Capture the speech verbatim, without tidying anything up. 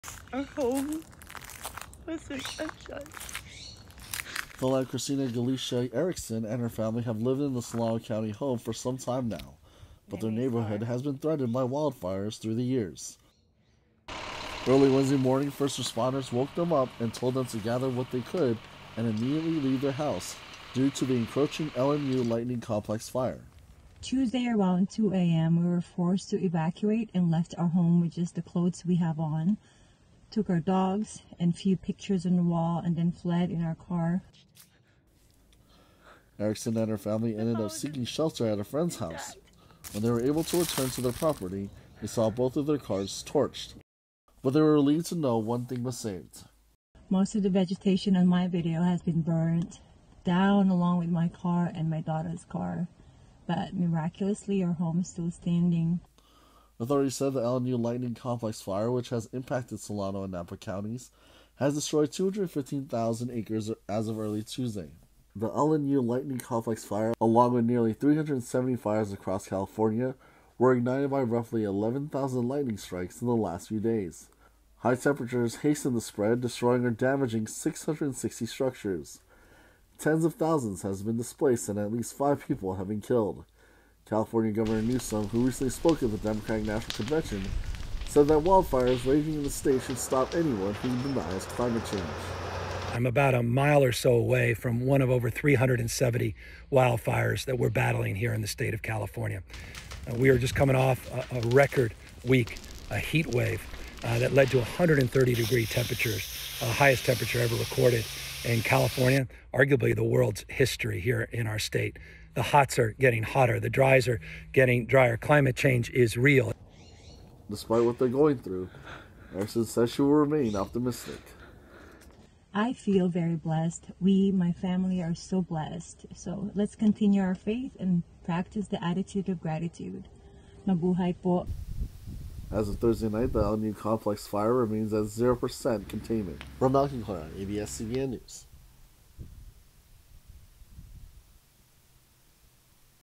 Our home was a gunshot. Fellow Christina Galicia Erickson and her family have lived in the Solano County home for some time now, but their neighborhood has been threatened by wildfires through the years. Early Wednesday morning, first responders woke them up and told them to gather what they could and immediately leave their house due to the encroaching L N U lightning complex fire. Tuesday around two A M we were forced to evacuate and left our home with just the clothes we have on, took our dogs and few pictures on the wall, and then fled in our car. Erickson and her family ended up seeking shelter at a friend's house. When they were able to return to their property, they saw both of their cars torched. But they were relieved to know one thing was saved. Most of the vegetation on my video has been burned down along with my car and my daughter's car. But miraculously, our home is still standing. Authorities said the L N U lightning complex fire, which has impacted Solano and Napa counties, has destroyed two hundred fifteen thousand acres as of early Tuesday. The L N U lightning complex fire, along with nearly three hundred seventy fires across California, were ignited by roughly eleven thousand lightning strikes in the last few days. High temperatures hastened the spread, destroying or damaging six hundred sixty structures. Tens of thousands has been displaced and at least five people have been killed. California Governor Newsom, who recently spoke at the Democratic National Convention, said that wildfires raging in the state should stop anyone who denies climate change. I'm about a mile or so away from one of over three hundred seventy wildfires that we're battling here in the state of California. Uh, we are just coming off a, a record week, a heat wave uh, that led to one hundred thirty degree temperatures, uh, highest temperature ever recorded in California, arguably the world's history here in our state. The hots are getting hotter, the dries are getting drier. Climate change is real. Despite what they're going through, Erickson says she will remain optimistic. I feel very blessed. We, my family, are so blessed. So let's continue our faith and practice the attitude of gratitude. Mabuhay po. As of Thursday night, the L N U complex fire remains at zero percent containment. From Malcolm Clara, A B S C B N News.